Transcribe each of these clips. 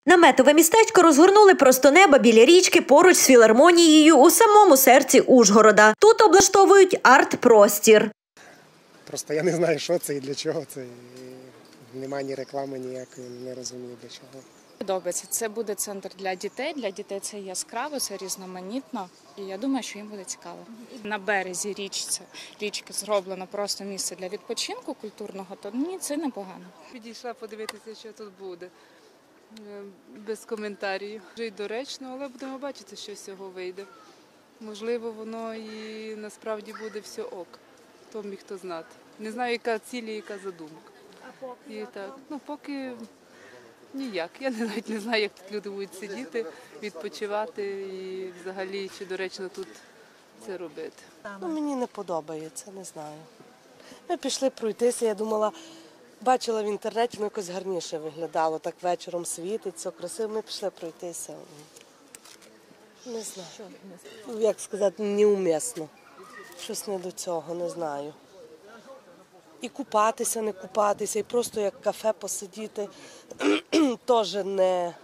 Наметове містечко розгорнули просто неба біля річки поруч з філармонією у самому серці Ужгорода. Тут облаштовують арт-простір. Просто я не знаю, що це і для чого це. Немає ні реклами ніякої, не розумію для чого. Подобається. Це буде центр для дітей. Для дітей це яскраво, це різноманітно. І я думаю, що їм буде цікаво. На березі річки зроблено просто місце для відпочинку культурного, то мені це непогано. Підійшла подивитися, що тут буде. Без коментарів. Вже й доречно, але будемо бачити, що з цього вийде. Можливо, воно і насправді буде все ок. Хто міг хто знати. Не знаю, яка ціль і яка задумка. І так, поки ніяк. Я навіть не знаю, як тут люди будуть сидіти, відпочивати і взагалі, чи доречно тут це робити. Мені не подобається, не знаю. Ми пішли пройтися, я думала, бачила в інтернеті, воно якось гарніше виглядало, так вечором світиться, красиво. Ми пішли пройтися. Не знаю, як сказати, неумісно. Щось не до цього, не знаю. І купатися, не купатися, і просто як кафе посидіти, теж не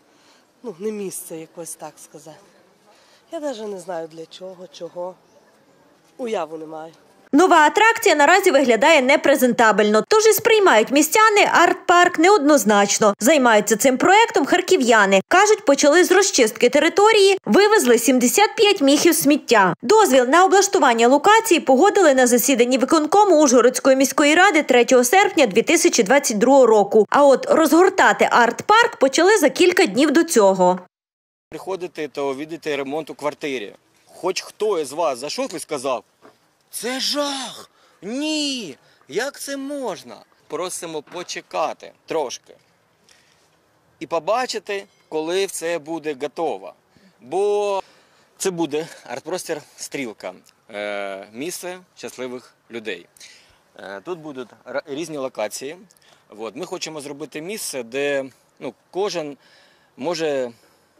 місце якось, так сказати. Я навіть не знаю для чого, чого. Уяву не маю. Нова атракція наразі виглядає непрезентабельно, тож і сприймають містяни арт-парк неоднозначно. Займаються цим проєктом харків'яни. Кажуть, почали з розчистки території, вивезли 75 міхів сміття. Дозвіл на облаштування локації погодили на засіданні виконкому Ужгородської міської ради 3 серпня 2022 року. А от розгортати арт-парк почали за кілька днів до цього. Приходите та увидите ремонт у квартирі. Хоч хто із вас зайшов і сказав: "Це жах! Ні! Як це можна?" Просимо почекати трошки і побачити, коли все буде готово. Бо це буде арт-простір «Стрілка» – місце щасливих людей. Тут будуть різні локації. Ми хочемо зробити місце, де кожен може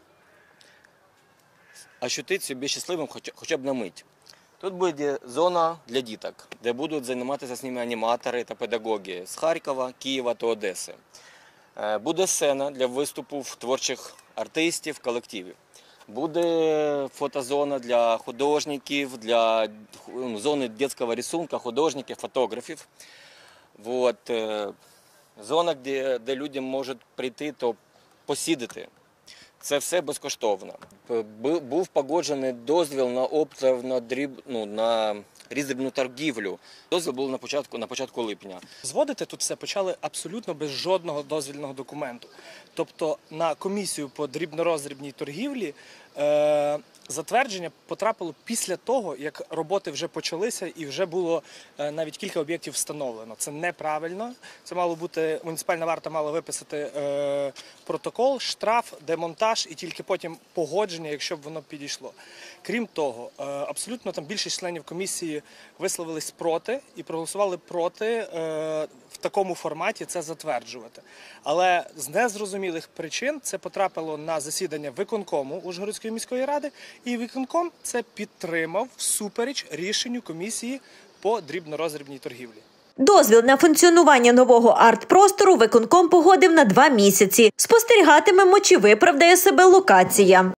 відчути себе щасливим хоча б на мить. Тут буде зона для діток, де будуть займатися з ними аніматори та педагоги з Харкова, Києва та Одеси. Буде сцена для виступу творчих артистів, колективів. Буде фотозона для художників, для зони дитячого рисунку, художників, фотографів. Зона, де люди можуть прийти та посидіти. Це все безкоштовно. Був погоджений дозвіл на оптову на різибну торгівлю. Дозвіл був на початку липня. Зводити тут все почали абсолютно без жодного дозвільного документу. Тобто на комісію по дрібнороздрібній торгівлі затвердження потрапило після того, як роботи вже почалися і вже було навіть кілька об'єктів встановлено. Це неправильно. Це мало бути, муніципальна варта мала виписати протокол, штраф, демонтаж і тільки потім погодження, якщо б воно підійшло. Крім того, абсолютно там більшість членів комісії висловились проти і проголосували проти в такому форматі це затверджувати. Але з незрозумілих причин це потрапило на засідання виконкому Ужгородської міської ради, і виконком це підтримав всупереч рішенню комісії по дрібнороздрібній торгівлі. Дозвіл на функціонування нового арт-простору виконком погодив на 2 місяці. Спостерігатимемо, чи виправдає себе локація.